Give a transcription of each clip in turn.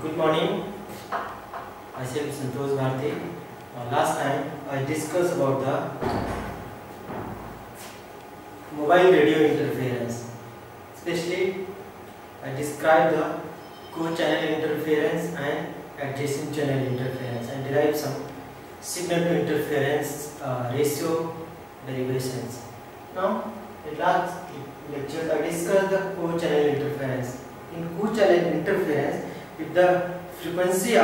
Good morning. Myself Santosh Bharti. Last time I discussed about the mobile radio interference. Especially I described the co-channel interference and adjacent channel interference and derived some signal to interference ratio derivations. Now in last lecture I discussed the co-channel interference. In co-channel interference, if the frequency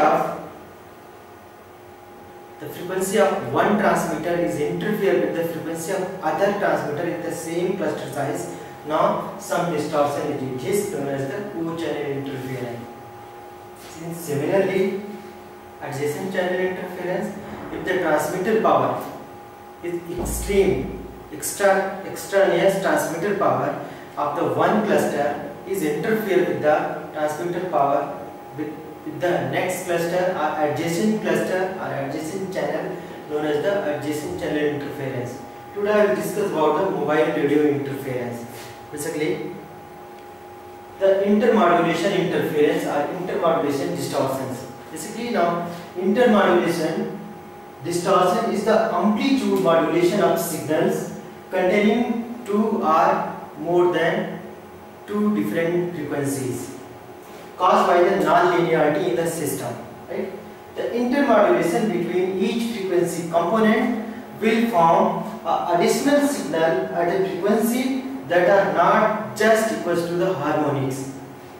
of one transmitter is interfere with the frequency of other transmitter in the same cluster size, now some distortion is induced, known as the co-channel interference. Since similarly, adjacent channel interference, if the transmitter power is extraneous transmitter power of the one cluster is interfere with the transmitter power with the next cluster or adjacent channel, known as the adjacent channel interference. Today I will discuss about the mobile radio interference. Basically, the intermodulation interference or intermodulation distortions. Basically, now intermodulation distortion is the amplitude modulation of signals containing two or more than two different frequencies caused by the non-linearity in the system. Right? The intermodulation between each frequency component will form an additional signal at a frequency that are not just equals to the harmonics.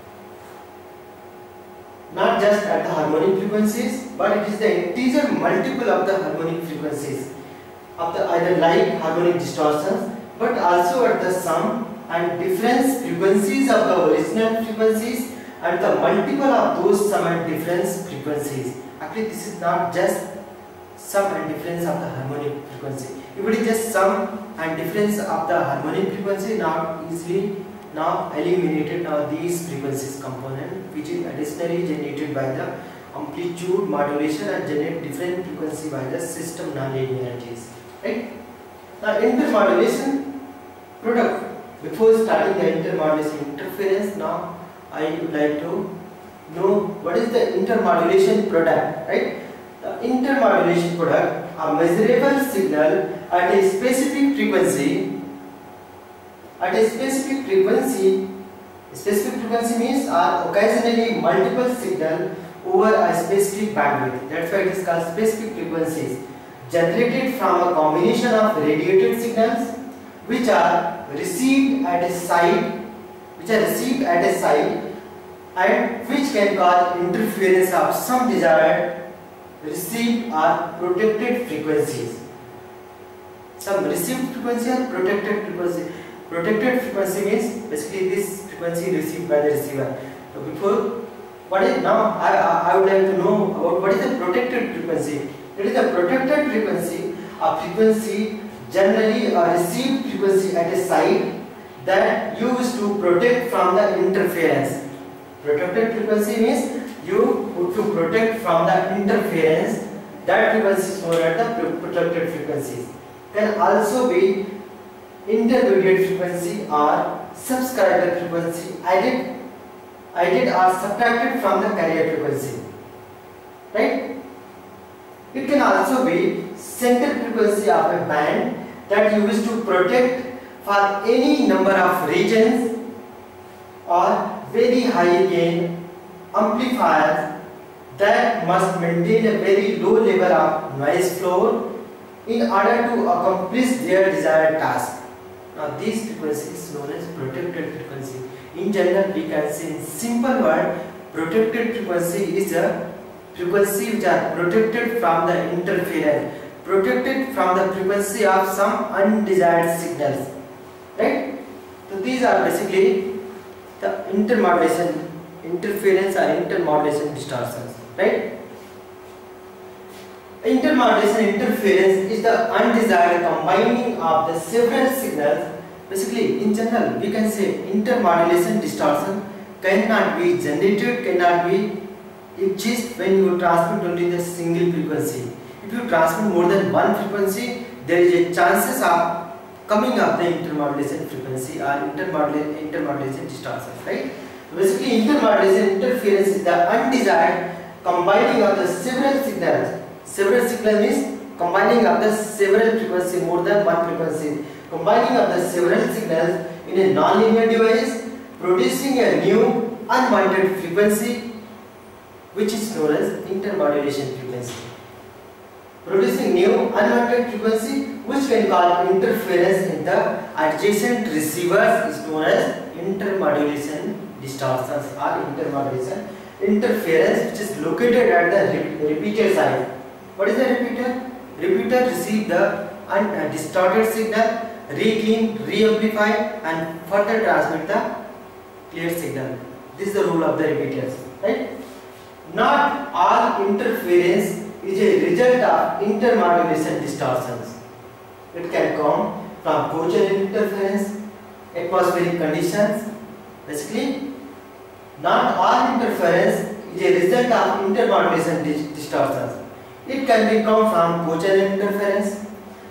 Not just at the harmonic frequencies, but it is the integer multiple of the harmonic frequencies of the either like harmonic distortions, but also at the sum and difference frequencies of the original frequencies and the multiple of those sum and difference frequencies. Actually, this is not just sum and difference of the harmonic frequency. If it is just sum and difference of the harmonic frequency, now easily now eliminated now these frequencies component, which is additionally generated by the amplitude modulation and generate different frequency by the system non-linearities. Right? Now intermodulation product. Before starting the intermodulation interference, now I would like to know what is the intermodulation product. Right? The intermodulation product, a measurable signal at a specific frequency. At a specific frequency means occasionally multiple signal over a specific bandwidth. That's why it is called specific frequencies, generated from a combination of radiated signals which are received at a site and which can cause interference of some desired received or protected frequencies. Some received frequency or protected frequency. Protected frequency means basically this frequency received by the receiver. So before, what is now I would like to know about what is the protected frequency. It is a protected frequency, a frequency generally a received frequency at a site that used to protect from the interference. Protected frequency means you put to protect from the interference. That frequency is known as the protected frequencies. Can also be intermediate frequency or subscriber frequency added or subtracted from the carrier frequency. Right? It can also be center frequency of a band that used to protect for any number of regions or very high gain amplifiers that must maintain a very low level of noise floor in order to accomplish their desired task. Now these frequencies is known as protected frequency. In general, we can say in simple word, protected frequency is a frequency which are protected from the interference, protected from the frequency of some undesired signals. Right? So these are basically the intermodulation interference or intermodulation distortions. Right? Intermodulation interference is the undesired combining of the several signals. Basically, in general, we can say intermodulation distortion cannot be generated, cannot be achieved when you transmit only the single frequency. If you transmit more than one frequency, there is a chances of coming up the intermodulation frequency or intermodulation distortions. Right? Basically, intermodulation interference is the undesired combining of the several signals. Several signals means combining of the several frequency, more than one frequency. Combining of the several signals in a nonlinear device, producing a new unwanted frequency, which is known as intermodulation frequency. Producing new unwanted frequency, which can cause interference in the adjacent receivers, is known as intermodulation distortions or intermodulation interference, which is located at the repeater side. What is the repeater? Repeater receive the distorted signal, re-clean, re-amplify and further transmit the clear signal. This is the role of the repeaters, right? Not all interference is a result of intermodulation distortions. It can come from co-channel interference, atmospheric conditions. Basically, not all interference is a result of intermodulation distortions. It can be come from co-channel interference,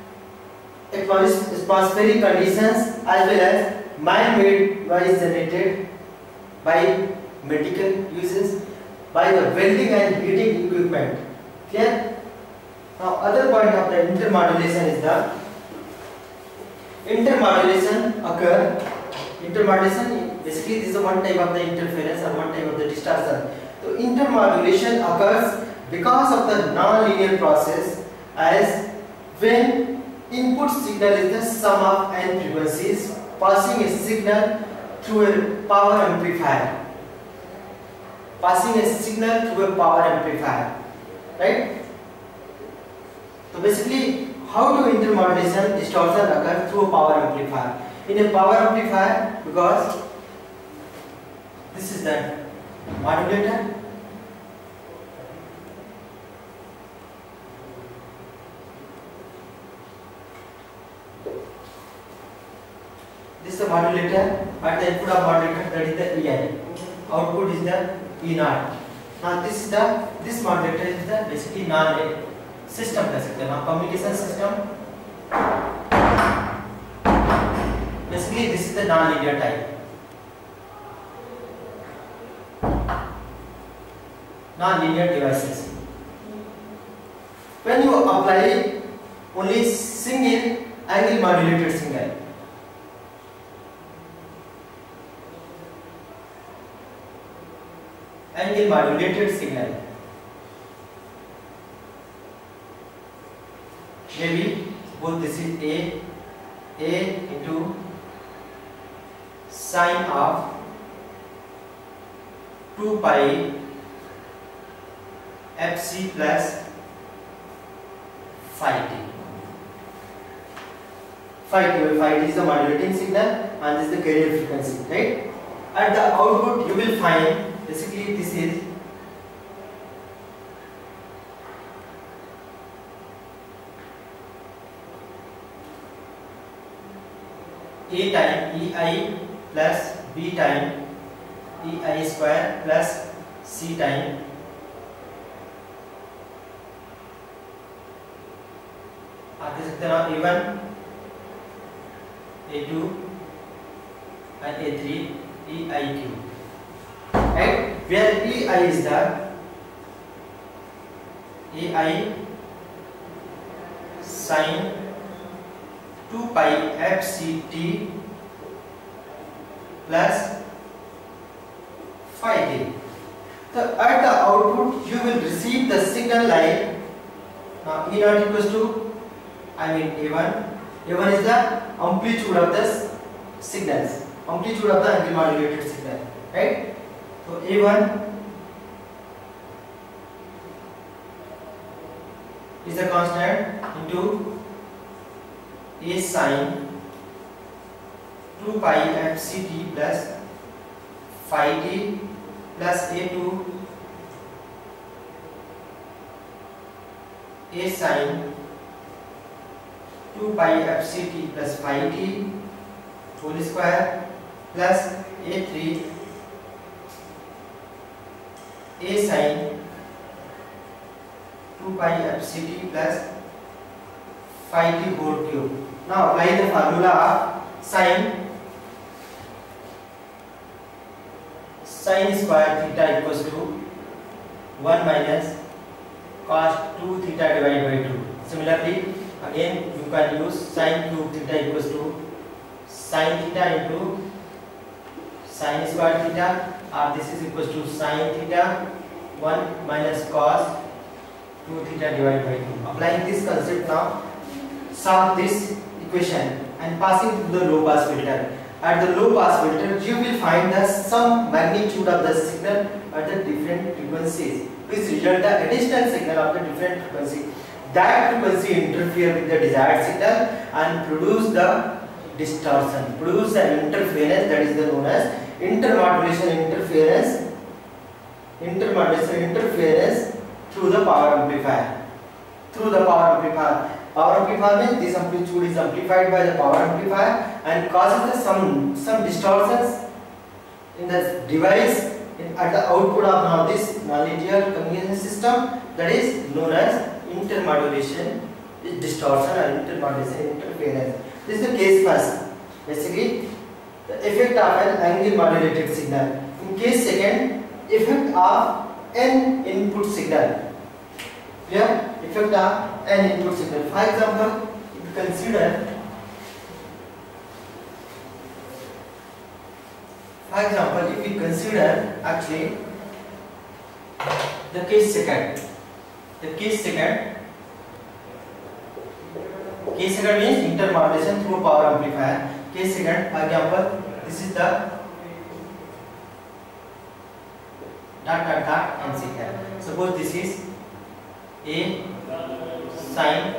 atmospheric conditions, as well as man-made noise generated by medical uses, by the welding and heating equipment. Clear? Now, other point of the intermodulation is the intermodulation occur. Intermodulation, basically this is one type of the interference or one type of the distortion. So intermodulation occurs because of the non-linear process, as when input signal is the sum of n frequencies passing a signal through a power amplifier. Passing a signal through a power amplifier, right? So basically, how do intermodulation distortion occur through a power amplifier? In a power amplifier, because this is the modulator, this is the modulator. At the input of modulator, that is the EI. Output is the E naught. Now this modulator is the basically non system कह सकते हैं, communication system. Basically, this is the non-linear type. Non-linear devices. When you apply only single angle modulated signal, angle modulated signal, maybe both this is A into sine of 2 pi fc plus phi t. Phi t is the modulating signal and this is the carrier frequency, right? At the output you will find basically this is A time EI plus B time EI square plus C time आगे सकते हैं A1, A2 and A3 EIQ, right? Where EI is the AI sine 2 pi fct plus phi t. So at the output you will receive the signal like E naught equals to A1. A1 is the amplitude of the signals, amplitude of the angle modulated signal, right? So A1 is the constant into A sine 2 pi fct plus phi t plus A2 A sine 2 pi fct plus phi t whole square plus A3 A sine 2 pi fct plus phi t whole cube. Now apply the formula of sine sin square theta equals to 1 minus cos 2 theta divided by 2. Similarly, again you can use sin cube theta equals to sin theta into sin square theta, or this is equals to sin theta 1 minus cos 2 theta divided by 2. Applying this concept now, solve this equation and passing to the low pass filter. At the low pass filter, you will find the some magnitude of the signal at the different frequencies, which result the additional signal of the different frequency. That frequency interfere with the desired signal and produce the distortion, produce the interference, that is the known as intermodulation interference. Intermodulation interference through the power amplifier. Through the power amplifier. Power amplifier means this amplitude is amplified by the power amplifier and causes some distortions in the device at the output of now this nonlinear communication system, that is known as intermodulation distortion or intermodulation interference. This is the case first. Basically, the effect of an angle modulated signal. In case second, effect of an input signal. Clear? Effect of an input signal. For example, if you consider, actually the case second. Case second means intermodulation through power amplifier. Case second, for example, this is the dot and signal. Suppose this is a sin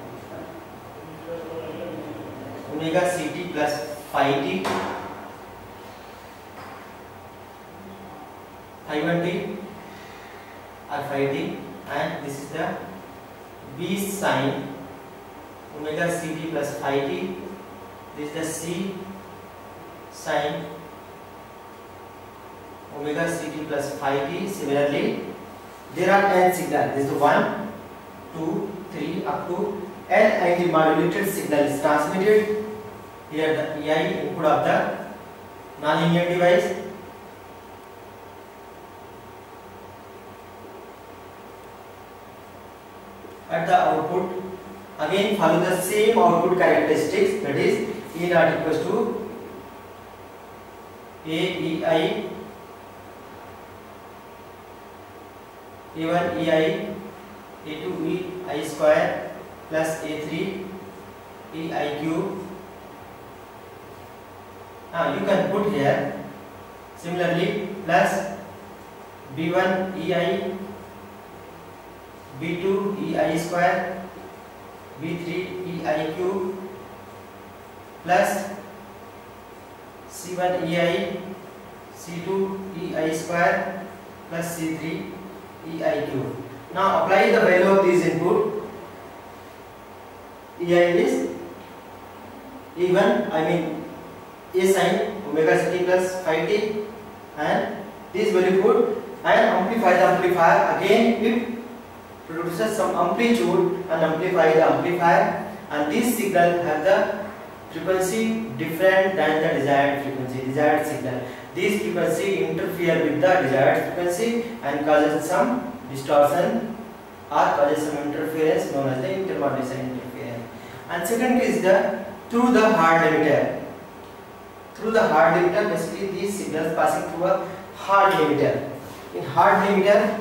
omega ct plus phi t, phi 1 t or phi t, and this is the b sin omega ct plus phi t. This is the c sin omega ct plus phi t. Similarly, there are n signals. This is 1, 2, 3 up to n angle modulated signal is transmitted. Here the EI input of the nonlinear device. At the output, again follow the same output characteristics, that is E naught equals to AEI, A1 EI, A2 EI square plus A3 EI cube. Now you can put here similarly plus B1 EI, B2 EI square, B3 EI cube plus C1 EI, C2 EI square plus C3 EI cube. Now apply the value of these input. EI is E1, A sin omega ct plus phi t, and this value put and amplify the amplifier. Again it produces some amplitude and amplify the amplifier, and this signal have the frequency different than the desired frequency, desired signal. This frequency interfere with the desired frequency and causes some distortion or causes some interference known as the intermodulation interference. And second is the through the hard limiter. Through the hard limiter, basically these signals passing through a hard limiter. In hard limiter,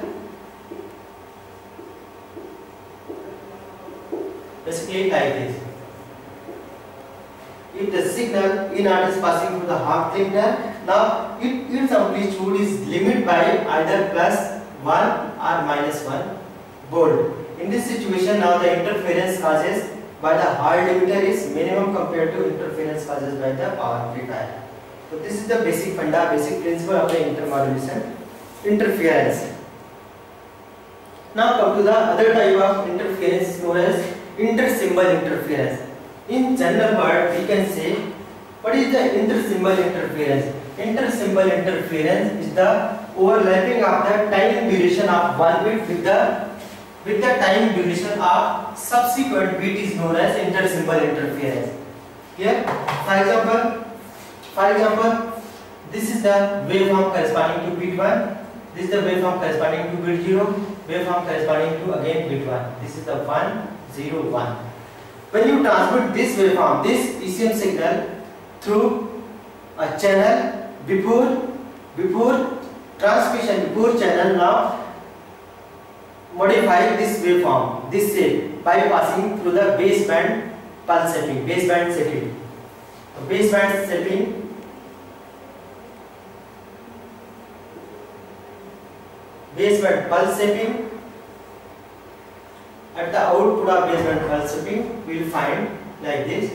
basically like this. If the signal E naught is passing through the hard limiter, now its amplitude is limited by either plus 1 or minus 1 volt. In this situation, now the interference causes by the hard limiter is minimum compared to interference causes by the power amplifier. So this is the basic principle of the intermodulation interference. Now come to the other type of interference known as intersymbol interference. In general word, we can say, what is the intersymbol interference? Intersymbol interference is the overlapping of the time duration of one bit with the time duration of subsequent bit is known as intersymbol interference. Here, for example, this is the waveform corresponding to bit 1. This is the waveform corresponding to bit 0. Waveform corresponding to again bit 1. This is the 1, 0, 1. When you transmit this waveform, this ECM signal through a channel before transmission, before channel, now modify this waveform, this shape, by passing through the baseband pulse shaping, baseband shaping. So baseband shaping, baseband pulse shaping. At the output of baseband pulse shaping, we will find like this.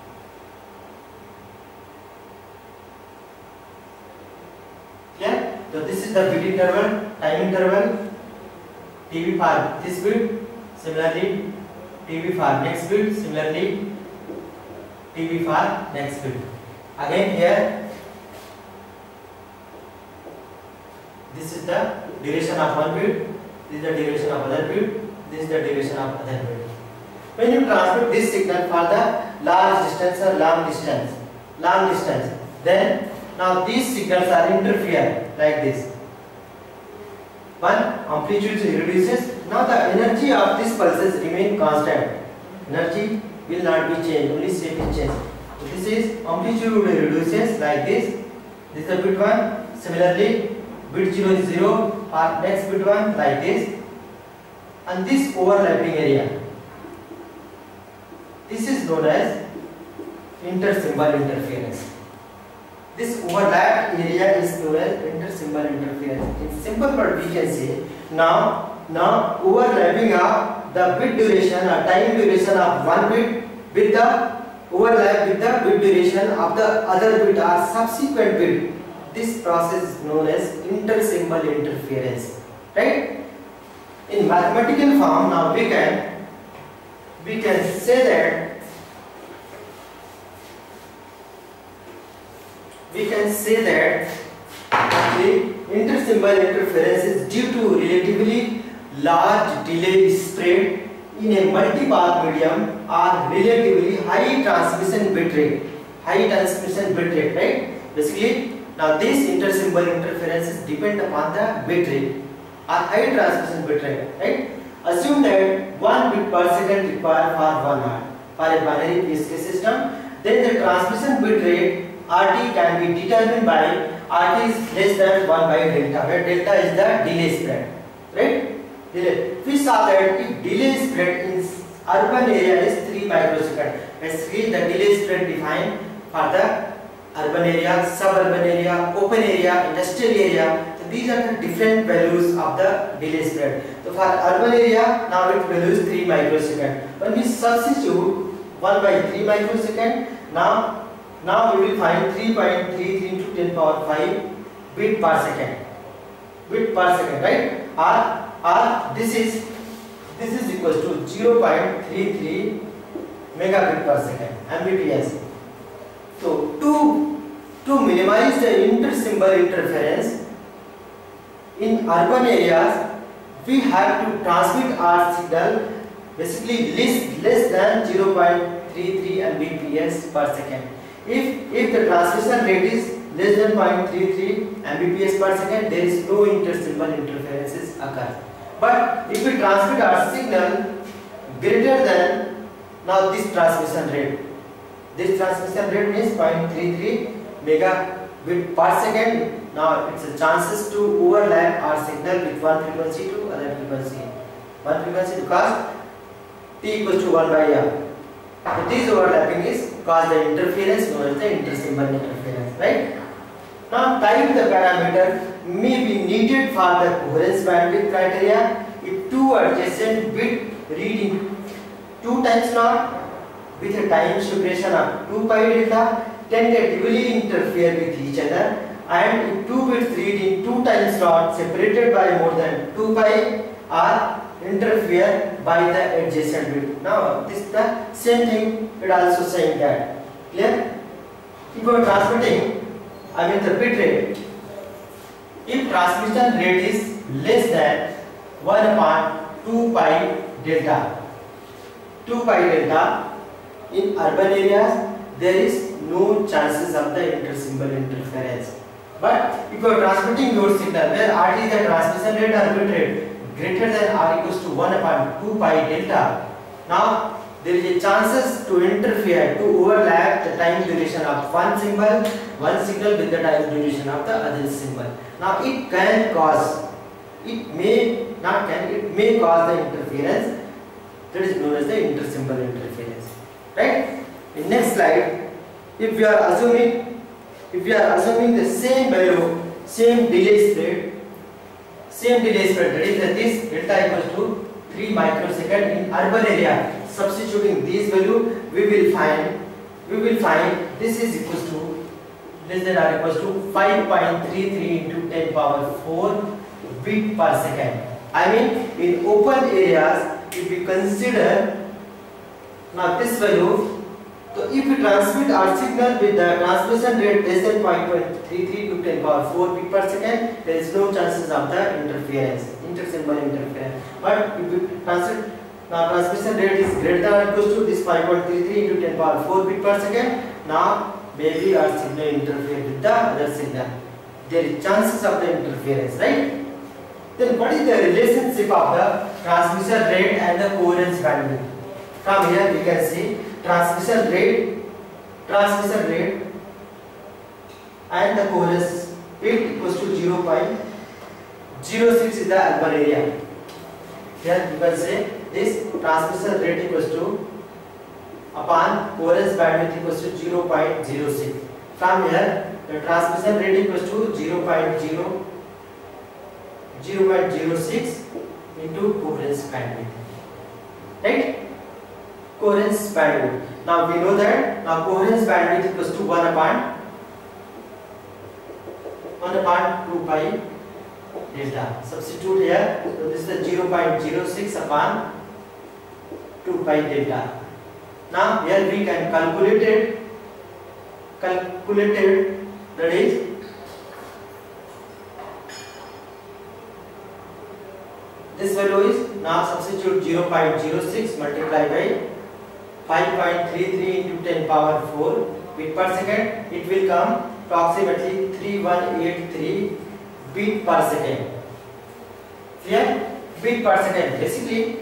Clear? So this is the bit interval, time interval. TB for this bit, similarly TB for next bit, similarly TB for next bit. Again here, this is the duration of one bit, this is the duration of other bit, this is the duration of other bit. When you transmit this signal for the large distance or long distance, then now these signals are interfere like this. One, amplitude reduces. Now the energy of these pulses remain constant. Energy will not be changed, only shape is changed. So this is amplitude reduces like this. This is the bit 1. Similarly, bit 0 is 0 or next bit 1 like this. And this overlapping area, this is known as inter-symbol interference. This overlapped area is known as inter-symbol interference. In simple word, we can say now overlapping of the bit duration or time duration of one bit with the overlap with the bit duration of the other bit or subsequent bit. This process is known as inter-symbol interference. Right? In mathematical form, now we can say that. We can say that the inter-symbol interference is due to relatively large delay spread in a multi-path medium or relatively high transmission bit rate. Right? Basically, now this inter-symbol interferences depend upon the bit rate or high transmission bit rate. Right? Assume that 1 bit per second required for 1 hour for a binary PSK system. Then the transmission bit rate RT can be determined by RT is less than 1 by delta, where delta is the delay spread. Right? Delay. We saw that if delay spread in urban area is 3 microsecond. Basically, the delay spread defined for the urban area, suburban area, open area, industrial area. So these are the different values of the delay spread. So for urban area, now its value is 3 microsecond. When we substitute 1 by 3 microsecond, now we will find 3.33 into 10 power 5 bit per second. Right? Or this is equals to 0.33 megabit per second, Mbps. So to minimize the inter-symbol interference in urban areas, we have to transmit our signal basically less than 0.33 Mbps per second. If the transmission rate is less than 0.33 Mbps per second, there is no inter-symbol interferences occur. But if we transmit our signal greater than now this transmission rate means 0.33 megabit per second. Now it's a chances to overlap our signal with one frequency to other frequency. One frequency because T equals to 1 by R. So this overlapping is cause the interference known as the inter-symbol interference, right? Now time the parameter may be needed for the coherence bandwidth criteria if two adjacent bit read in 2 times naught with a time separation of 2 pi delta tentatively interfere with each other, and if 2 bits read in 2 times naught separated by more than 2 pi are interfere by the adjacent bit. Now this is the same thing, it also saying that. Clear? If you are transmitting, the bit rate, if transmission rate is less than 1 upon 2 pi delta, in urban areas there is no chances of the inter-symbol interference. But if you are transmitting your signal where RT is the transmission rate or bit rate greater than or equals to 1 upon 2 pi delta, now there is a chances to interfere, to overlap the time duration of one signal with the time duration of the other symbol. Now it can cause, it may not can, it may cause the interference that is known as the intersymbol interference. Right? In next slide, if we are assuming the same value, same delay spread, that is that this delta equals to 3 microsecond in urban area. Substituting this value, we will find this is equals to less than or equals to 5.33 into 10 power 4 bit per second. I mean, in open areas, if we consider now this value, so if we transmit our signal with the transmission rate less than 5.33 to 10 power 4 bit per second, there is no chances of the interference, intersymbol interference. But if we transmit, now transmission rate is greater than or equals to this 5.33 into 10 power 4 bit per second, now maybe our signal interfere with the other signal. There is chances of the interference, right? Then what is the relationship of the transmission rate and the coherence bandwidth? From here we can see transmission rate and the coherence rate equals to 0.06 is the urban area. Here you can say this transmission rate equals to upon coherence bandwidth equals to 0.06. From here the transmission rate equals to 0.06 into coherence bandwidth. Right? Coherence bandwidth. Now we know that now coherence bandwidth equals to 1 upon 2 pi delta. Substitute here. So this is the 0.06 upon 2 pi delta. Now here we can calculate it. That is this value is now substitute 0.06 multiplied by 5.33 into 10 power 4 bit per second. It will come approximately 3183 bit per second. Clear? Bit per second. Basically,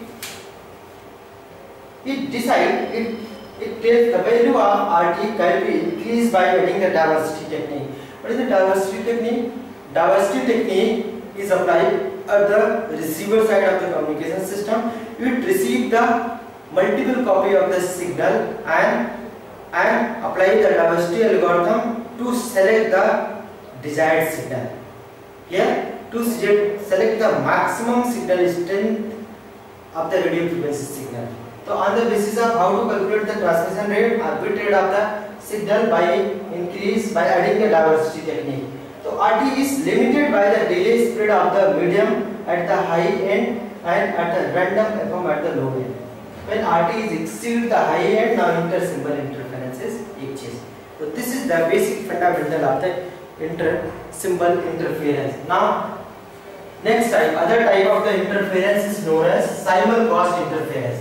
it tells the value of RT can be increased by adding the diversity technique. What is the diversity technique? Diversity technique is applied at the receiver side of the communication system. It receives the multiple copy of the signal and apply the diversity algorithm to select the desired signal. Here, to select the maximum signal strength of the radio frequency signal. So on the basis of how to calculate the transmission rate or bit rate of the signal by adding the diversity technique. So RT is limited by the delay spread of the medium at the high end and at the random FM at the low end. When RT is exceed the high end, now intersymbol interference is exists. So this is the basic fundamental of the intersymbol interference. Now next type, other type of the interference is known as simulcast interference.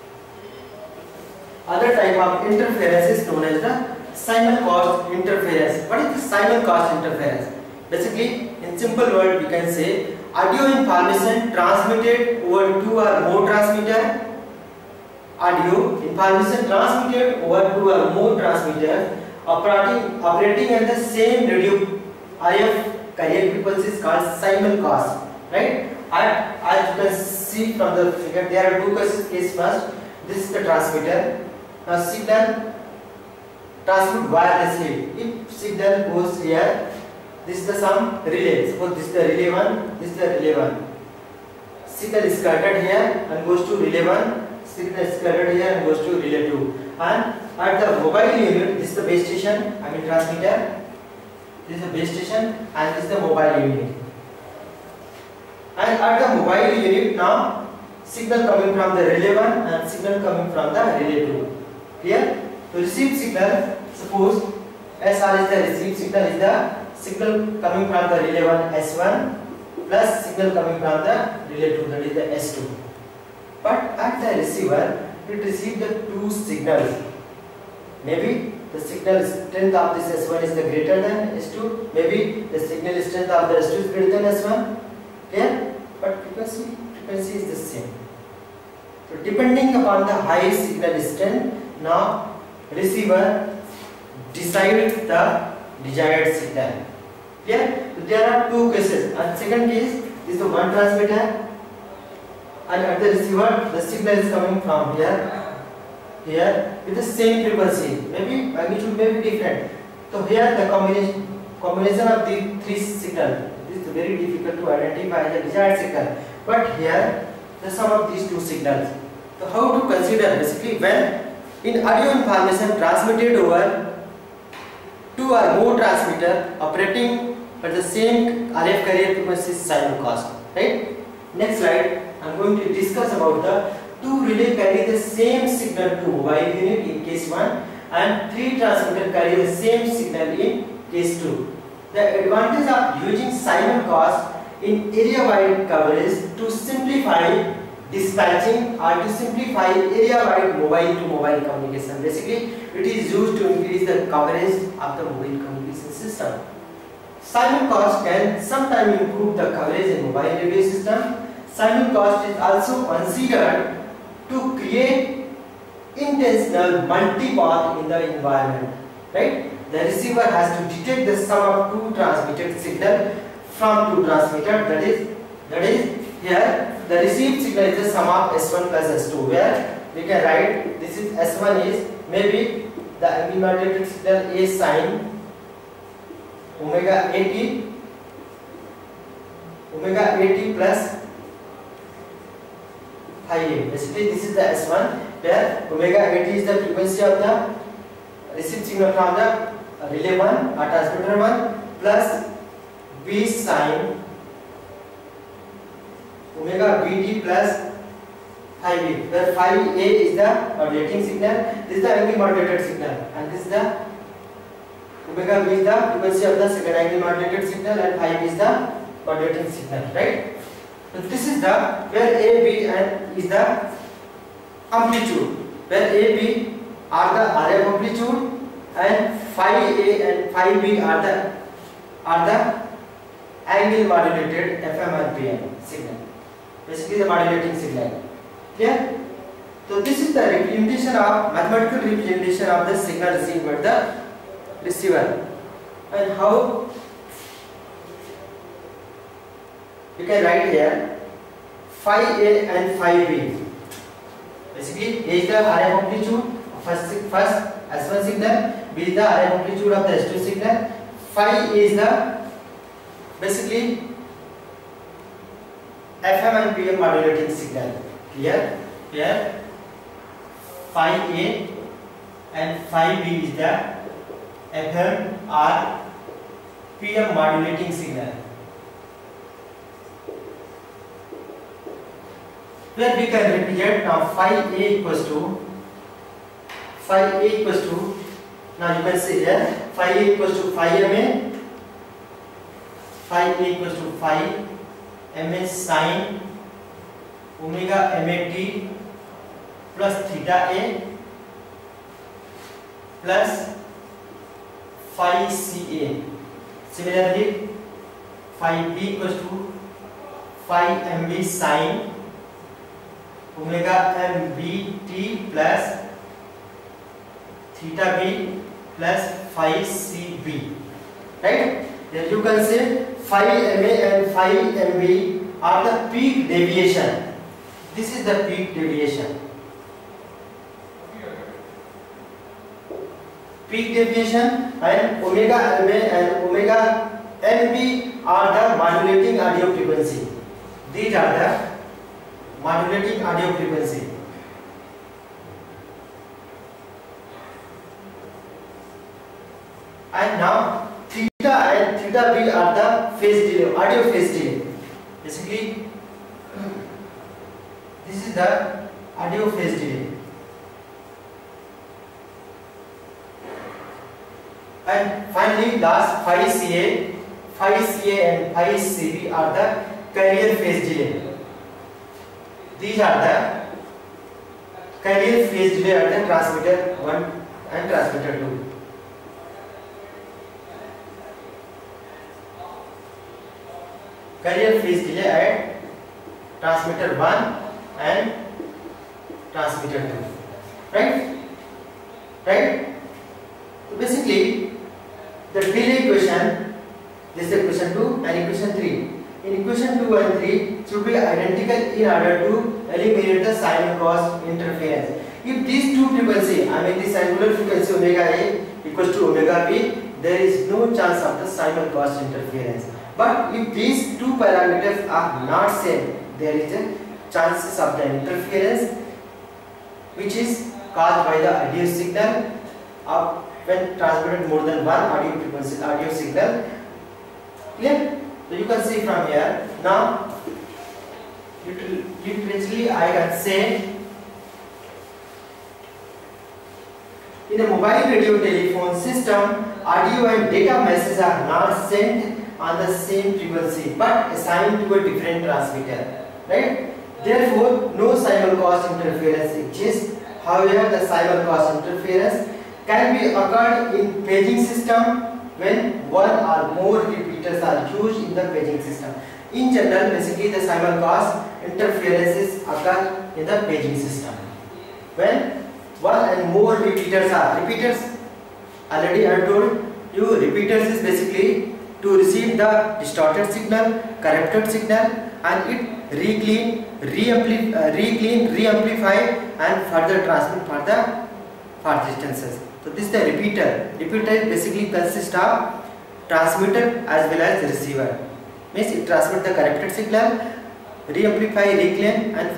Other type of interference is known as the simulcast interference. What is the simulcast interference? Basically, in simple word, we can say audio information transmitted over two or more transmitter. Audio information transmitted over two or more transmitter operating at the same radio IF carrier frequency is called simulcast. Right? As you can see from the figure, there are two cases. First, this is the transmitter. Now signal transmit wirelessly. If signal goes here, this is the some relay. Suppose this is the relay 1, this is the relay 1. Signal is scattered here and goes to relay 1. Signal is scattered here and goes to relay 2. And at the mobile unit, this is the base station, I mean transmitter. This is the base station and this is the mobile unit. And at the mobile unit now, signal coming from the relay 1 and signal coming from the relay 2. Here, to receive signal, suppose SR is the receive signal, is the signal coming from the relay 1 S1 plus signal coming from the relay 2, that is the S2. But at the receiver, it receives the two signals. Maybe the signal strength of this S1 is the greater than S2. Maybe the signal strength of the S2 is greater than S1. Clear? But frequency is the same. So depending upon the high signal strength, now receiver decides the desired signal. Clear? So there are two cases. And second case is the one transmitter, and at the receiver the signal is coming from here with the same frequency. Maybe magnitude may be different. So here the combination of the three signals is very difficult to identify the desired signal. But here the sum of these two signals. So how to consider? Basically, when in audio information transmitted over two or more transmitter operating at the same RF carrier frequency simulcast. Right? Next slide, I am going to discuss about the two relay carry the same signal to mobile unit in case 1 and three transmitter carry the same signal in case 2. The advantage of using simulcast in area-wide coverage to simplify dispatching or to simplify area-wide mobile-to-mobile communication. Basically, it is used to increase the coverage of the mobile communication system. Simulcast can sometimes improve the coverage in mobile radio system. Simulcast is also considered to create intentional multipath in the environment. Right? The receiver has to detect the sum of two transmitted signal from two transmitter. That is here the received signal is the sum of S1 plus S2. Where we can write this is S1 is maybe the angle modulated signal A sin omega AT plus phi A. Basically, this is the S1 where omega AT is the frequency of the received signal from the relay 1 or transmitter 1 plus B sin omega BT plus phi B, where phi A is the modulating signal, this is the angle modulated signal, and this is the omega B is the frequency of the second angle modulated signal, and phi B is the modulating signal. Right? So this is the where A, B and is the amplitude, where A, B are the RF amplitude and phi A and phi B are the angle modulated FM and PM signal. Basically the modulating signal. Clear? So this is the representation of mathematical representation of the signal received by the receiver. And how you can write here phi A and phi B. Basically A is the RF amplitude first S1 signal, B is the RF amplitude of the S2 signal, phi is the basically FM and PM modulating signal. Clear? Here phi A and phi B is the FM or PM modulating signal. Where we can represent now phi A equals to now you can see here phi A equals to phi MA, phi A equals to phi MA sin omega MAT plus theta A plus phi CA. Similarly, phi B equals to phi MB sin omega MBT plus theta B plus phi CB. Right? Here you can say phi MA and phi MB are the peak deviation. This is the peak deviation. Peak deviation and omega MA and omega MB are the modulating audio frequency. These are the modulating audio frequency. And now theta and theta B are the phase delay, audio phase delay. Basically, this is the audio phase delay. And finally, last phi CA and phi CB are the carrier phase delay. These are the carrier phase delay at the transmitter 1 and transmitter 2. carrier phase delay at transmitter 1 and transmitter 2, right? So basically the delay equation, this is equation 2 and equation 3. In equation 2 and 3 should be identical in order to eliminate the Simon cause interference. If these two frequency, I mean this angular frequency omega A equals to omega B, there is no chance of the Simon cause interference. But if these two parameters are not same, there is a chances of the interference, which is caused by the audio signal of when transmitted more than one audio frequency, audio signal. Clear? So you can see from here. Now, literally I can say, in a mobile radio telephone system, audio and data messages are not sent on the same frequency but assigned to a different transmitter, right? Therefore, no simulcast interference exists. However, the simulcast interference can be occurred in paging system when one or more repeaters are used in the paging system. In general, basically the simulcast interferences occur in the paging system when one and more repeaters are already I told you, repeaters is basically to receive the distorted signal, corrupted signal, and it reclean, re-amplify and further transmit for the far distances. So this is the repeater. Repeater basically consists of transmitter as well as receiver. Means it transmits the corrupted signal, re-amplify, reclaim, and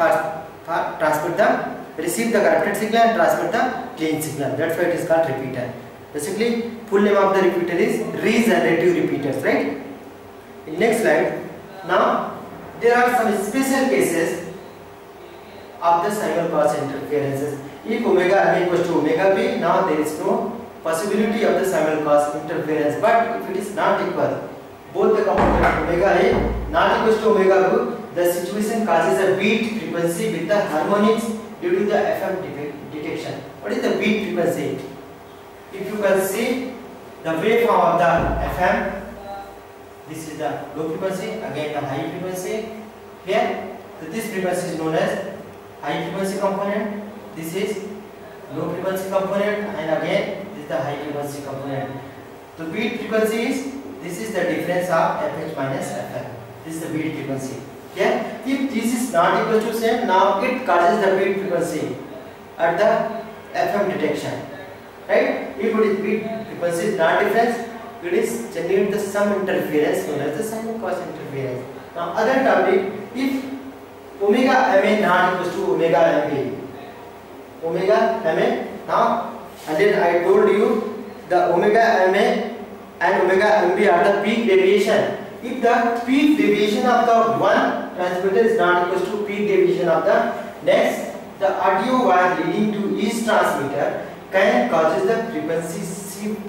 receive the corrupted signal and transmit the clean signal. That's why it is called repeater. Basically, full name of the repeater is regenerative repeaters, right? In next slide. Now, there are some special cases of the simulcast interferences. If omega A equals to omega B, now there is no possibility of the simulcast interference. But if it is not equal, both the components omega A not equals to omega B, the situation causes a beat frequency with the harmonics due to the FM detection. What is the beat frequency? If you can see the waveform of the FM, this is the low frequency, again the high frequency. Here, so this frequency is known as high frequency component, this is low frequency component, and again this is the high frequency component. The beat frequency is, this is the difference of FH minus FM. This is the beat frequency. Yeah? If this is not equal to same, now it causes the beat frequency at the FM detection. Right? If it is beat frequency is not difference, it is generating the some interference known as the simulcast interference. Now other topic, if omega MA not equals to omega MB, omega MA, now earlier I told you the omega MA and omega MB are the peak deviation. If the peak deviation of the one transmitter is not equals to peak deviation of the next, the audio wire leading to each transmitter can causes the frequency shift.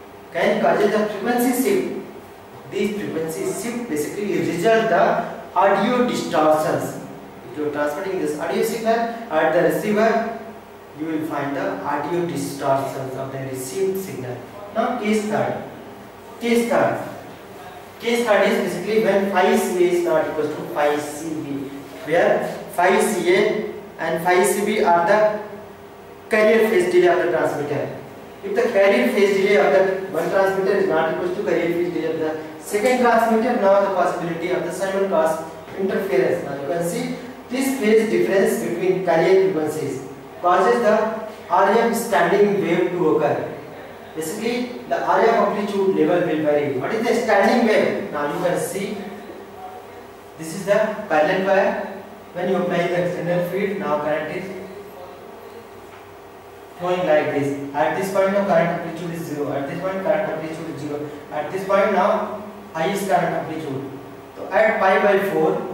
These frequency shift basically result the audio distortions. If you are transmitting this audio signal at the receiver, you will find the audio distortions of the received signal. Now case third. Case third is basically when phi CA is not equal to phi CB, where phi CA and phi CB are the carrier phase delay of the transmitter. If the carrier phase delay of the one transmitter is not equal to carrier phase delay of the second transmitter, now the possibility of the simulcast interference. Now you can see this phase difference between carrier frequencies causes the RF standing wave to occur. Basically, the RF amplitude level will vary. What is the standing wave? Now you can see this is the parallel wire. When you apply the external field, now current is flowing like this. At this point now current amplitude is 0. At this point current amplitude is 0. At this point now highest current amplitude. So at pi by 4,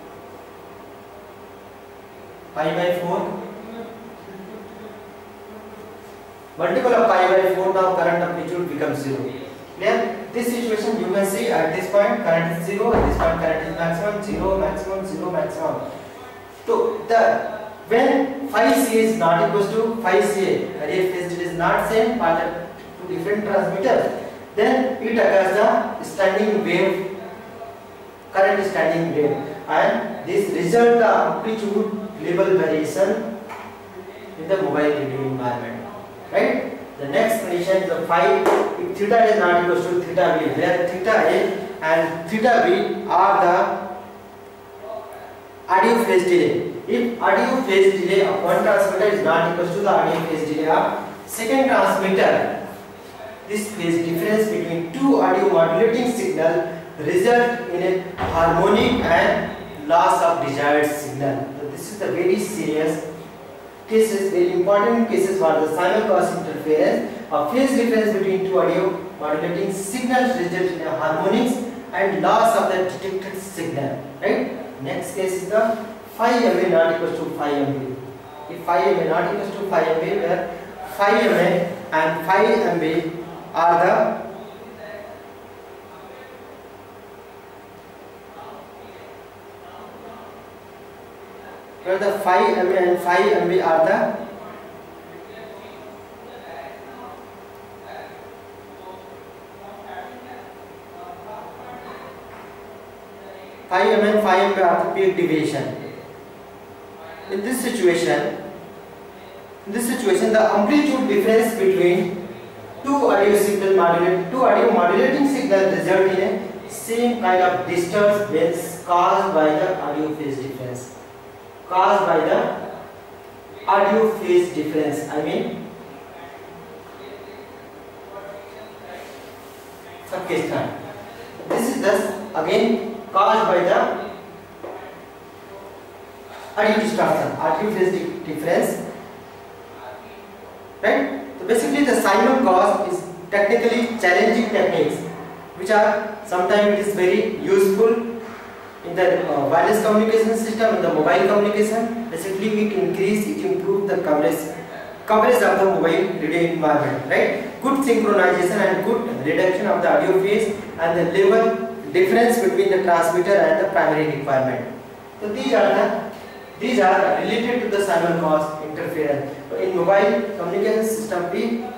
multiple of pi by 4, now current amplitude becomes 0. Clear? This situation you can see at this point current is 0, at this point current is maximum, 0, maximum, 0, maximum. So when phi CA is not equals to phi CA, carrier phase delay is not same but to different transmitters, then it occurs the standing wave current standing rate, and this result the amplitude level variation in the mobile radio environment, right? The next condition is the phi. If theta is not equal to theta b, where theta a and theta b are the audio phase delay. If audio phase delay of one transmitter is not equal to the audio phase delay of second transmitter, this phase difference between two audio modulating signal result in a harmonic and loss of desired signal. So this is the very serious cases, very important cases for the simulcast interference. A phase difference between two audio modulating signals result in a harmonics and loss of the detected signal, right? Next case is the phi MA not equals to phi MB. If phi MA not equals to phi MB, where phi MA and phi MB are the phi MA and phi MB are the phi M and phi MB are the peak deviation. In this situation, the amplitude difference between two audio modulating signal result in a same kind of disturbance caused by the audio phase difference. I mean, subcase time. This is thus again caused by the audio distortion, audio phase difference, right? So basically, the simulcast is technically challenging techniques, which are sometimes it is very useful in the wireless communication system, in the mobile communication. Basically, it improves the coverage of the mobile radio environment, right? Good synchronization and good reduction of the audio phase and the level difference between the transmitter and the primary requirement. So these are related to the simulcast interference. So in mobile communication system,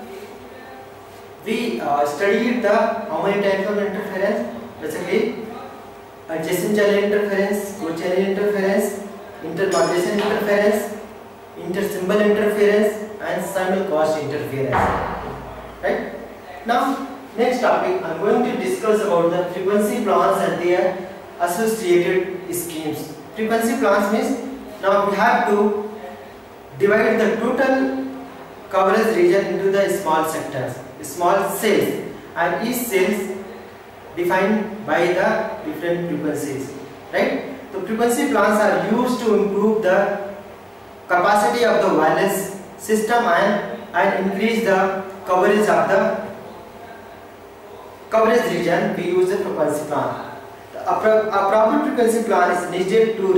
we studied the how many types of interference. Basically, adjacent channel interference, co-channel interference, intermodulation interference, intersymbol interference, and simulcast interference. Right? Now, next topic, I am going to discuss about the frequency plans and their associated schemes. Frequency plans means now we have to divide the total coverage region into the small sectors, small cells, and each cells defined by the different frequencies, right? The frequency plans are used to improve the capacity of the wireless system and increase the coverage of the coverage region. We use the frequency plan. A proper frequency plan is needed to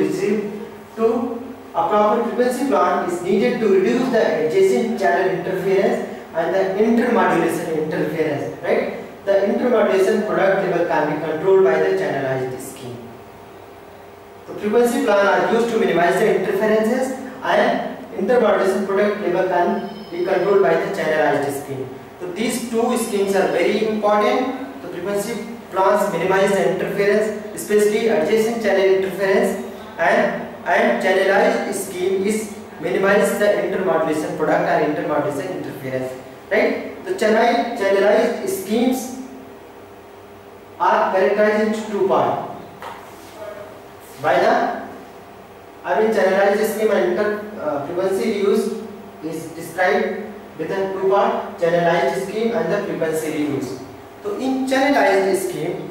reduce the adjacent channel interference and the intermodulation interference, right? The intermodulation product level can be controlled by the channelized scheme. The frequency plan are used to minimize the interferences, and intermodulation product level can be controlled by the channelized scheme. So these two schemes are very important. The frequency plans minimize the interference, especially adjacent channel interference, and channelized scheme is minimize the intermodulation product or intermodulation interference, right? The channelized schemes are characterized into two parts. By the channelized scheme and frequency use is described with the two parts, channelized scheme and the frequency use. So in channelized scheme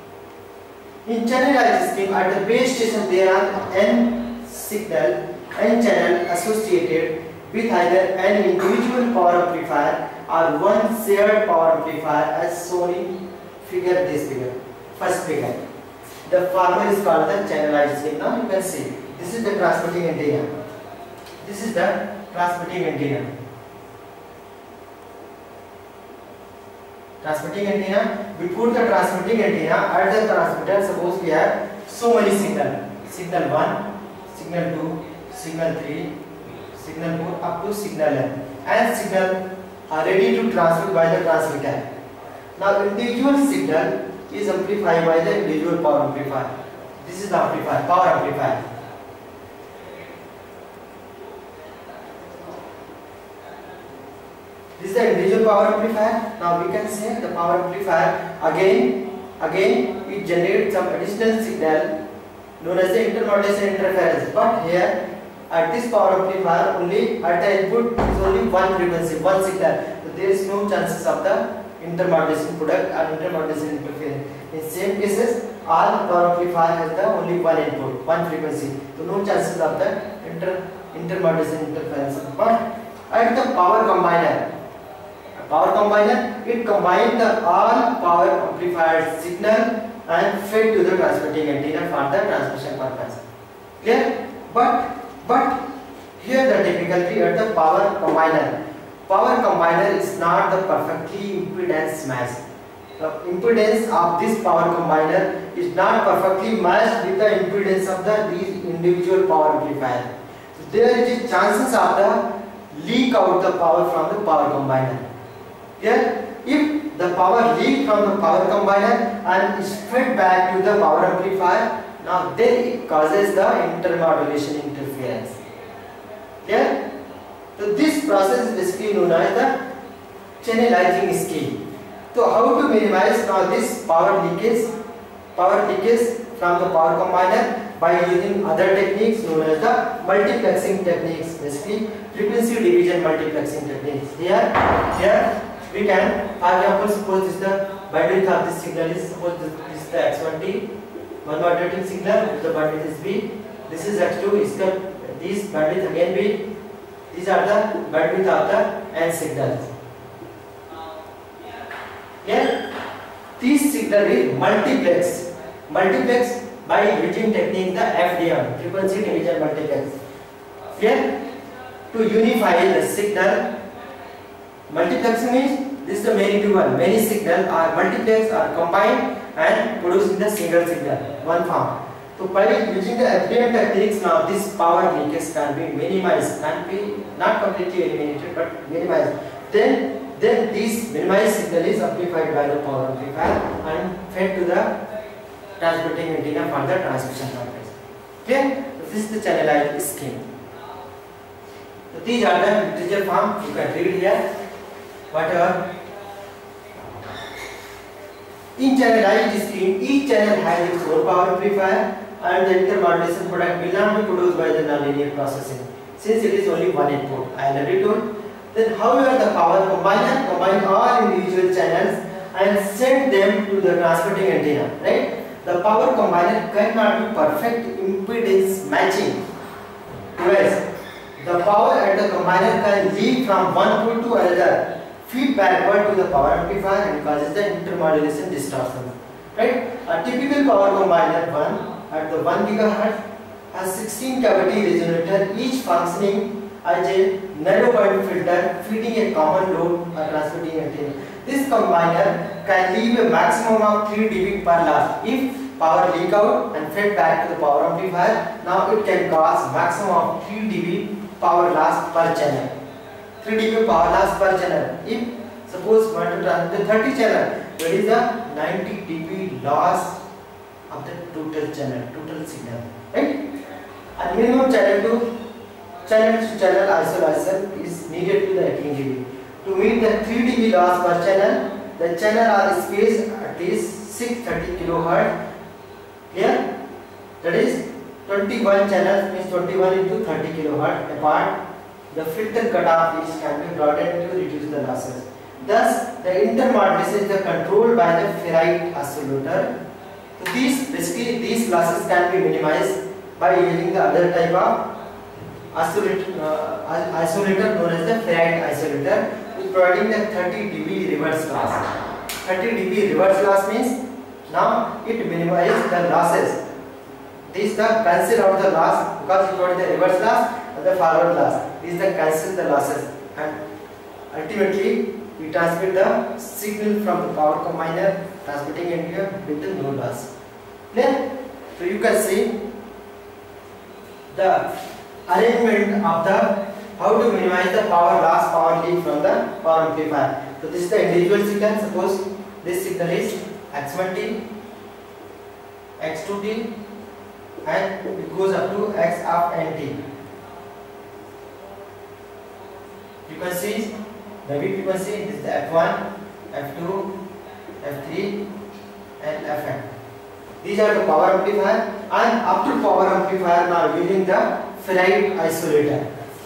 at the base station there are n channel associated with either an individual power amplifier or one shared power amplifier, as shown in first figure. The former is called the channelized scheme. Now you can see this is the transmitting antenna. We put the transmitting antenna at the transmitter. Suppose we have so many signal 1, signal 2, signal 3, signal 4 up to signal n, and signal are ready to transmit by the transmitter. Now individual signal is amplified by the individual power amplifier. This is the amplifier, power amplifier. This is the individual power amplifier. Now we can say the power amplifier again it generates some additional signal known as the intermodulation interference. But here at this power amplifier only at the input is only one frequency, one signal. So there is no chances of the intermodulation product or intermodulation interference. In same cases, all power amplifier has the only one input, one frequency. So no chances of the intermodulation interference. But at the power combiner, it combines the all power amplifier signal and fed to the transmitting antenna for the transmission purpose. Clear? But here the difficulty at the power combiner. Power combiner is not the perfectly impedance matched. The impedance of this power combiner is not perfectly matched with the impedance of these individual power amplifier. So there is chances of the leak out the power from the power combiner. Here, if the power leak from the power combiner and is fed back to the power amplifier, now then it causes the intermodulation interference. Clear? So this process is basically known as the channelizing scheme. So how to minimize now this power leakage from the power combiner by using other techniques known as the multiplexing techniques, basically frequency division multiplexing techniques. Here we can, for example, suppose this is the bandwidth of this signal is, suppose this is the x1t, one modulating signal, the bandwidth is b, this is x2, is the this bandwidth again b, these are the bandwidth of the n signals. Here, these signal is multiplex by using technique the FDM, frequency division multiplex. Here, to unify the signal, multiplexing means this is the many signals are multiplexed or combined and producing the single signal, one form. So by using the FDM techniques, now this power leakage can be minimized, can be not completely eliminated but minimized. Then this minimized signal is amplified by the power amplifier and fed to the transmitting antenna for the transmission purpose. Okay, so this is the channelized scheme. So these are the literature form, you can read here. Whatever. In channelized scheme, each channel has its own power amplifier and the intermodulation product will not be produced by the nonlinear processing since it is only one input. I already told. Then however the power combiner combine all individual channels and send them to the transmitting antenna, right? The power combiner cannot be perfect impedance matching. Whereas the power at the combiner can leak from one pole to another, feed backward to the power amplifier and causes the intermodulation distortion. Right? A typical power combiner at the 1 GHz has 16 cavity resonator, each functioning as a narrow band filter feeding a common load or transmitting antenna. This combiner can leave a maximum of 3 dB per loss. If power leak out and fed back to the power amplifier, now it can cause maximum of 3 dB power loss per channel. 3 dB power loss per channel. If suppose want to transmit 30 channel, that is the 90 dB loss of the total signal, right? And minimum channel to channel isolation is needed to the 18 dB. To meet the 3 dB loss per channel, the channel are spaced at least 630 kHz. Here, that is 21 channels means 21 into 30 kHz apart. The filter cutoff is can be broadened to reduce the losses. Thus, the intermodulation is controlled by the ferrite oscillator. So these losses can be minimized by using the other type of oscillator known as the ferrite oscillator, which providing the 30 dB reverse loss. 30 dB reverse loss means now it minimizes the losses. This is the cancel out the loss because it provides the reverse loss and the forward loss. This is the cancel the losses, and ultimately we transmit the signal from the power combiner transmitting antenna with the no loss. Then, so you can see the arrangement of the how to minimize the power loss, power leak from the power amplifier. So this is the individual signal. Suppose this signal is x1t, x2t, and it goes up to x of nt. Frequencies, the bit frequency is the f1, f2, f3 and fn. These are the power amplifier, and after power amplifier now using the ferrite isolator.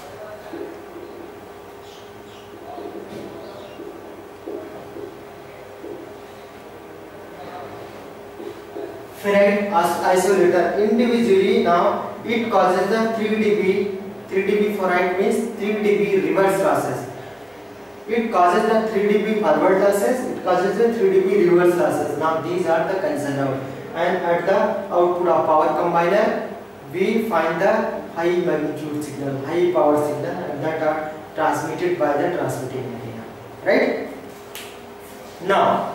Ferrite isolator individually now it causes the 3 dB ferrite means 3 dB reverse losses. It causes the 3 dB forward losses, it causes the 3 dB reverse losses. Now these are the concerned out. And at the output of power combiner we find the high magnitude signal, high power signal that are transmitted by the transmitting antenna. Right? Now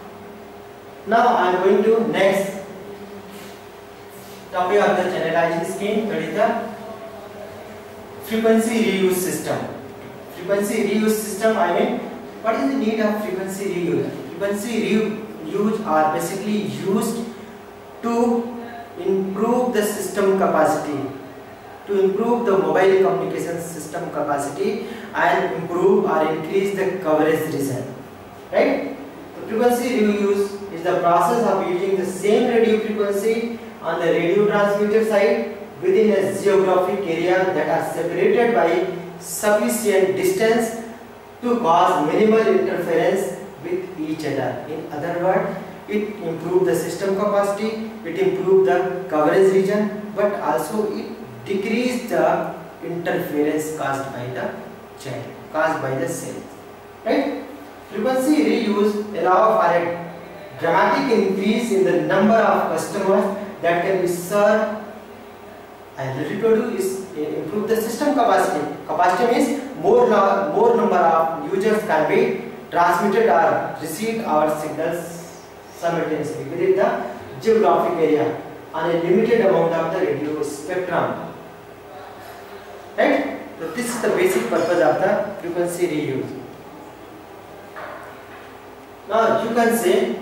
I am going to next topic of the channelized scheme, that is the frequency reuse system. Frequency reuse system, I mean, what is the need of frequency reuse? Frequency reuse are basically used to improve the system capacity, to improve the mobile communication system capacity and improve or increase the coverage region. Right? The frequency reuse is the process of using the same radio frequency on the radio transmitter side within a geographic area that are separated by sufficient distance to cause minimal interference with each other. In other words, it improves the system capacity, it improves the coverage region, but also it decreases the interference caused by the channel, caused by the cells. Right? Frequency reuse allows for a dramatic increase in the number of customers that can be served. I already told you is improve the system capacity. Capacity means more number of users can be transmitted or received our signals simultaneously within the geographic area on a limited amount of the radio spectrum. Right? So this is the basic purpose of the frequency reuse. Now you can say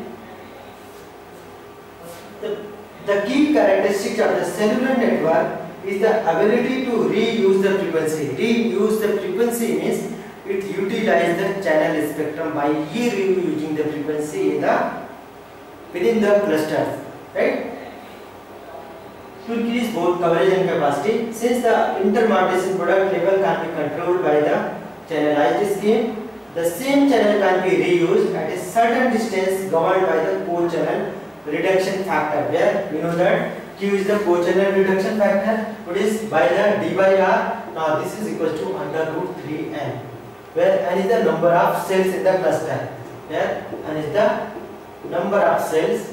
the key characteristic of the cellular network is the ability to reuse the frequency. Reuse the frequency means it utilizes the channel spectrum by reusing the frequency within the clusters. Right? To increase both coverage and capacity, since the intermodulation product level can be controlled by the channelized scheme, the same channel can be reused at a certain distance governed by the co-channel reduction factor, where we know that Q is the co-channel reduction factor, produced by the D by R. Now this is equal to under root 3n, where n is the number of cells in the cluster, where n is the number of cells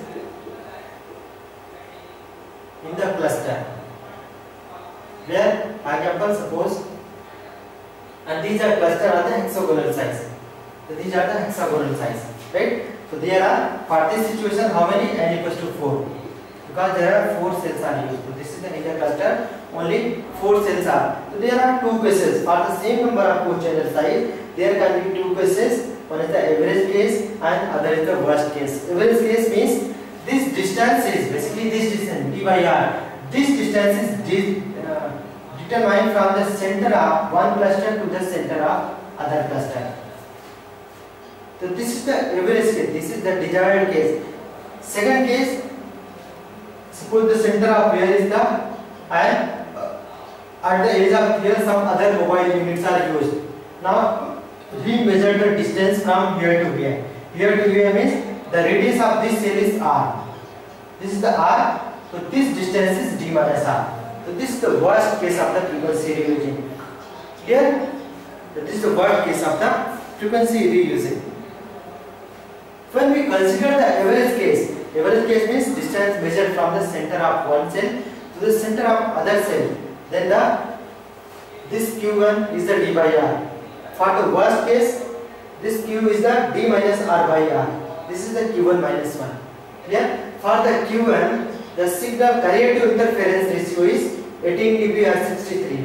in the cluster, where for example suppose, and these are cluster are the hexagonal size. So these are the hexagonal size, right? So there are, for this situation, how many? N equals to 4, because there are 4 cells are used. So this is the inner cluster, only 4 cells are. So there are two cases for the same number of co-channel size. There can be two cases. One is the average case and other is the worst case. Average case means this distance is basically this distance d by r. This distance is determined from the center of one cluster to the center of other cluster. So this is the average case, this is the desired case. Second case, suppose the center of where is the, and at the edge of here some other mobile units are used. Now we measure the distance from here to here. Here to here means the radius of this cell is r. This is the r, so this distance is d minus r. So this is the worst case of the frequency reusing. Clear? So this is the worst case of the frequency reusing. When we consider the average case means distance measured from the center of one cell to the center of other cell, then this q1 is the d by r. For the worst case, this q is the d minus r by r. This is the q1 minus 1. Clear? For the q1, the signal carrier to interference ratio is 18 dB or 63,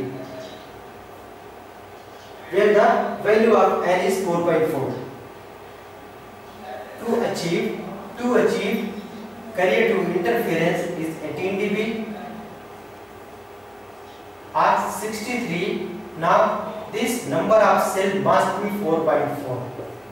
where the value of n is 4.4. To achieve carrier to interference is 18 dB 63. Now this number of cell must be 4.4.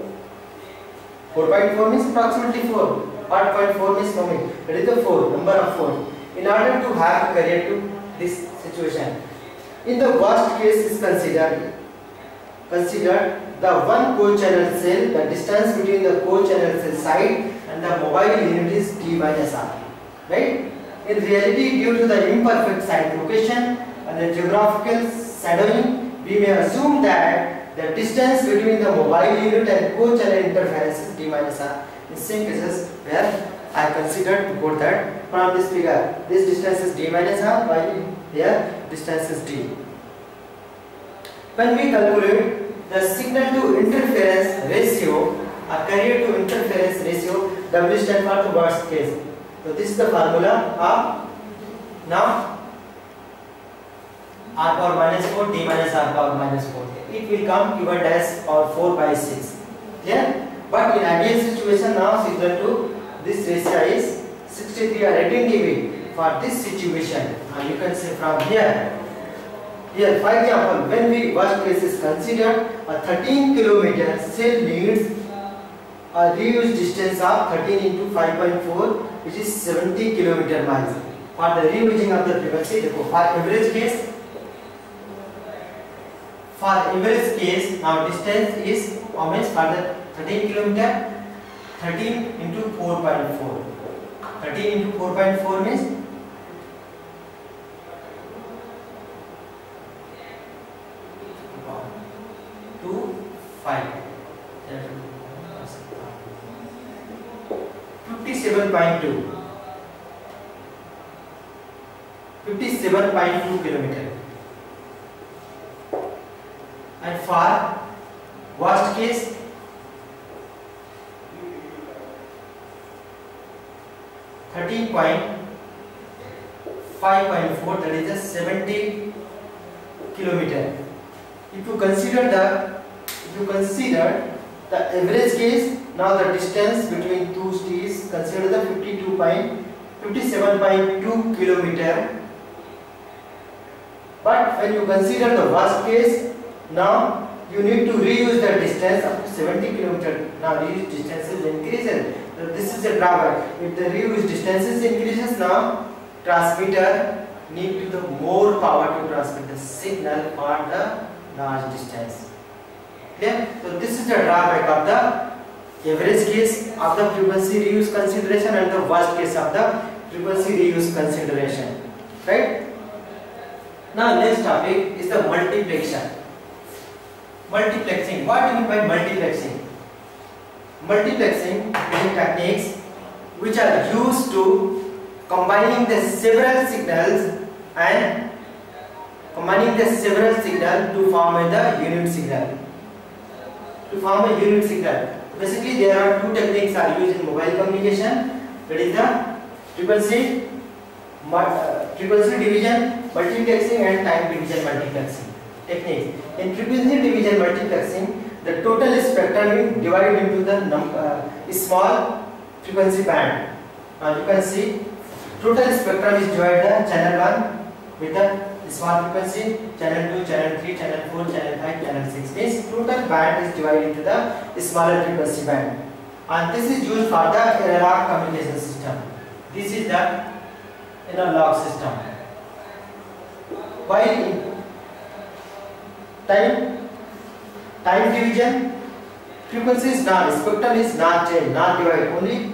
4.4 means approximately 4. What 0.4 means coming? That is the 4, number of 4. In order to have carrier to this situation. In the worst case is considered the one co-channel cell, the distance between the co-channel cell side and the mobile unit is d minus r. Right? In reality, due to the imperfect site location and the geographical shadowing, we may assume that the distance between the mobile unit and co-channel interference is d minus r. In some cases where I considered to put that from this figure, this distance is d minus r, while here distance is d. When we calculate the signal to interference ratio or carrier to interference ratio, W stands for the worst case. So this is the formula of now r power minus 4 d minus r power minus 4. It will come given as power 4 by 6. Clear? But in ideal situation now signal to this ratio is 63 or 18 dB for this situation. And you can say from here, for example, when we worst case is considered, a 13 km cell needs a reuse distance of 13 into 5.4, which is 70 km miles. For the reusing of the frequency, for average case, now distance is how much for the 13 km? 13 into 4.4. 13 into 4.4 means 57.2 km. And for worst case, 13.5.4, that is a 70 km. If you consider the average case, now the distance between two states, consider the 57.2 km. But when you consider the worst case, now you need to reuse the distance up to 70 km. Now reuse distances increases. So this is a drawback. If the reuse distances increases, now transmitter need to the more power to transmit the signal for the large distance. Clear? So this is the drawback of the average case of the frequency reuse consideration and the worst case of the frequency reuse consideration. Right? Now next topic is the multiplexing. Multiplexing. What do you mean by multiplexing? Multiplexing is techniques which are used to combining the several signals to form the unit signal. Basically, there are two techniques are used in mobile communication. That is the frequency division multiplexing and time division multiplexing techniques. In frequency division multiplexing, the total spectrum is divided into the small frequency band. Now you can see total spectrum is divided the channel 1 with the small frequency, channel 2, channel 3, channel 4, channel 5, channel 6. Means total band is divided into the smaller frequency band. And this is used for the analog communication system. This is the analog system. While in time division, frequency is not, spectrum is not changed, not divided,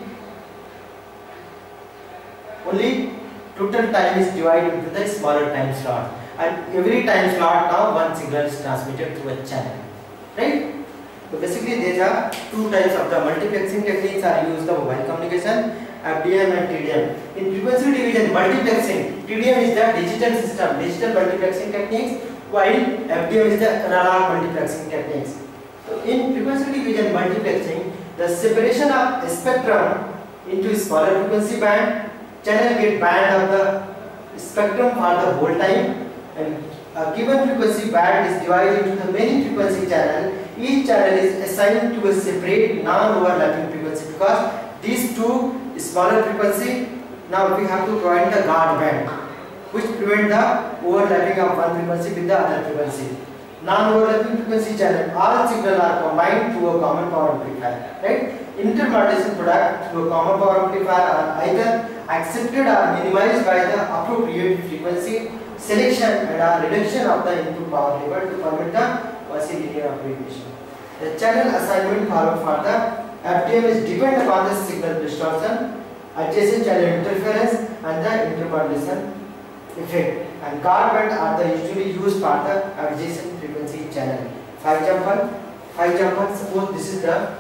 only total time is divided into the smaller time slot, and every time slot now one signal is transmitted through a channel. Right? So basically there are two types of the multiplexing techniques are used in mobile communication, FDM and TDM. In frequency division multiplexing, TDM is the digital system, digital multiplexing techniques, while FDM is the analog multiplexing techniques. So in frequency division multiplexing, the separation of a spectrum into smaller frequency band, channel get band of the spectrum for the whole time, and a given frequency band is divided into the many frequency channel. Each channel is assigned to a separate non-overlapping frequency, because these two smaller frequency, now we have to provide the guard band. which prevent the overlapping of one frequency with the other frequency. Non-overlapping frequency channel, all signals are combined through a common power amplifier, right? Intermodulation product through a common power amplifier are either accepted or minimized by the appropriate frequency selection and or reduction of the input power level to permit the quasi-linear application. The channel assignment followed for the FDM is depend upon the signal distortion, adjacent channel interference and the intermodulation effect, and guard band are the usually used for the adjacent frequency channel. For example, suppose this is the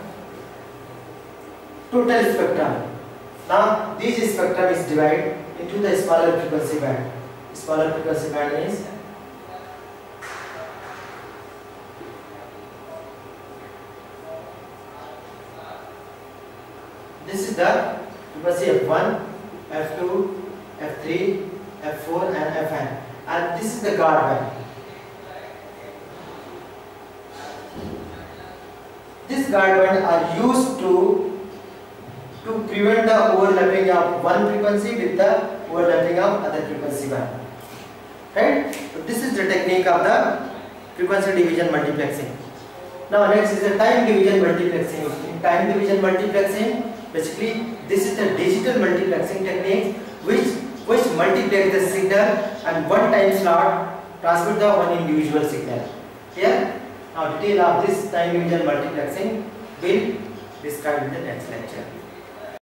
total spectrum. Now this spectrum is divided into the smaller frequency band. Smaller frequency band is this is the frequency F1, F2, F3, F4 and Fn, and this is the guard band. This guard band are used to prevent the overlapping of one frequency with the overlapping of other frequency band. Right? So this is the technique of the frequency division multiplexing. Now next is the time division multiplexing. In time division multiplexing, basically this is the digital multiplexing technique which multiplex the signal and one time slot transmit the one individual signal. Here, now detail of this time division multiplexing will describe in the next lecture.